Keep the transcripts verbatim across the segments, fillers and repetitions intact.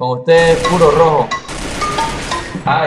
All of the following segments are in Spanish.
Con usted puro rojo. Ay.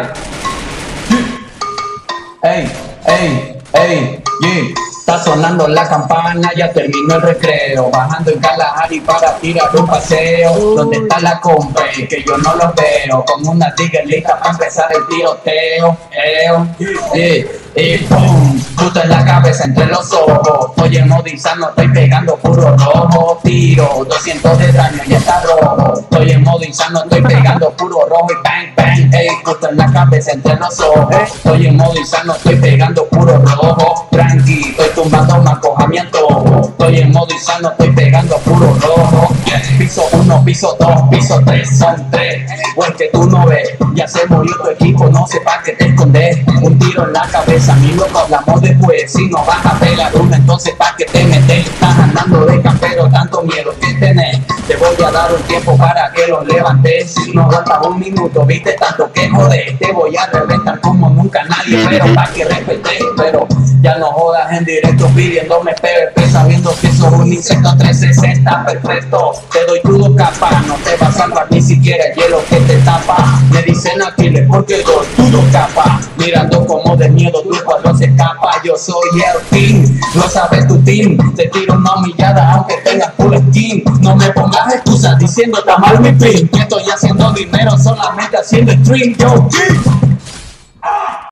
Ey, ey, ey, yeah. Está sonando la campana, ya terminó el recreo. Bajando en Kalahari para tirar un paseo. ¿Dónde está la compe? Que yo no los veo. Con una tigre lista para empezar el tiroteo. Eo, yeah. Y pum, justo en la cabeza entre los ojos. Estoy en modizano, estoy pegando puro rojo. Tiro, doscientos de daño y está rojo. Estoy en modo insano, estoy pegando puro rojo. Y bang, bang, ey, justo en la cabeza entre los ojos. Estoy en modo insano, estoy pegando puro rojo. Tranqui, estoy tumbando macos a mi antojo. Estoy en modo insano, estoy pegando puro rojo. Piso uno, piso dos, piso tres, son tres. Pues que tú no ves, ya se murió tu equipo, no sé pa' qué te escondes. Un tiro en la cabeza, mi loco, hablamos después. Si no vas a pegar uno, entonces pa' qué te metes. Estás andando de campero, tanto miedo que tenés. Te voy a dar un tiempo para que lo levantes. Si no aguantas un minuto, viste tanto que joder. Te voy a reventar como nunca nadie, pero pa' que respetes. Pero ya no jodas en directo pidiéndome P V P, sabiendo que sos un insecto trescientos sesenta perfecto. Te doy crudo capa, no te va a salvar ni siquiera el hielo que te tapa. Me dicen Aquiles porque doy crudo capa. Mirando como de miedo tu cuadro se escapa. Yo soy el king, lo sabes tu team. Te tiro una humillada aunque tengas full skin. No me pongas excusas diciendo está mal mi pin. Que estoy haciendo dinero solamente haciendo stream. Yo king.